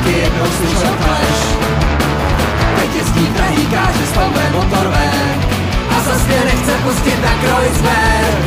taky jednou slyšel clash. Teď jezdí drahý káře s palmé motor ven a zas mě nechce pustit na Kreuzberg.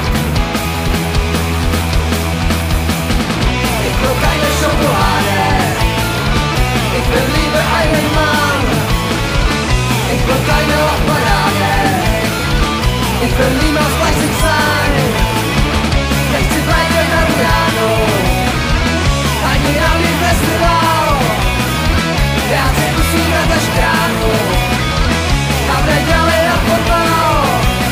Ich will keine Schokolade, ich will Liebe einen Mann. Ich will keine Lachparade, ich will niemals fleißig sein. Nechci bleiben na piano, ani na mým festival. Já chci usínat až k ránu a v neděli na fotbal.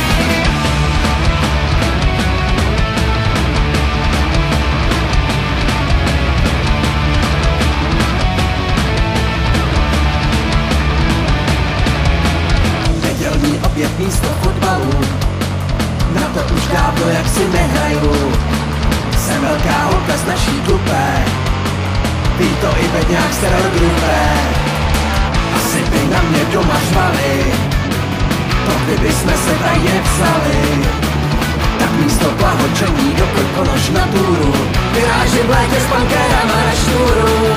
Nedělní oběd místo fotbalu, na to už dávno jak si nehraju. Jsem velká holka z naší kupé, ví to i bedňák z terorgrupé. Asi by na mě doma řvali, to kdyby jsme se tajně vzali. Tak místo blahočení do Krkonoš na túru vyrážím v létě s bankérama na štůru.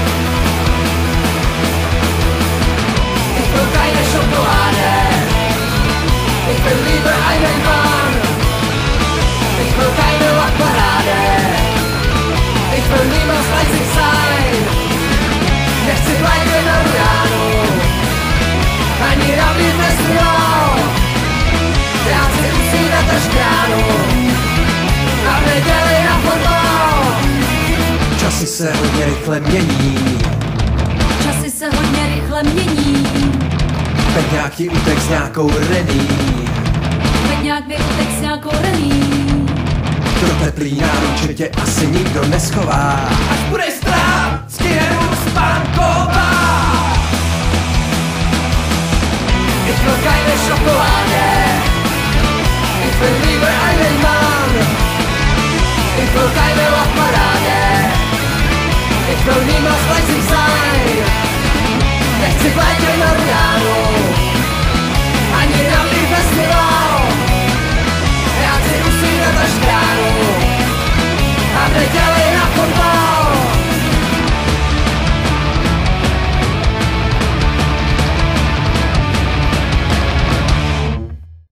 Ich will keine Schokolade, ich will lieber einen Mann. Ich will keine Lachparade, ich will niemals fleißig sein. Nechci bleiben na piano, ani na mým festival. Já chci usínat až k ránu a v neděli na fotbal. Časy se hodně rychle mění, Časy se hodně rychle mění. bedňák ti utek s nějakou Rení. Bedňák by utek s nějakou Rení. Do teplý náruče tě asi nikdo neschová, až budeš strach.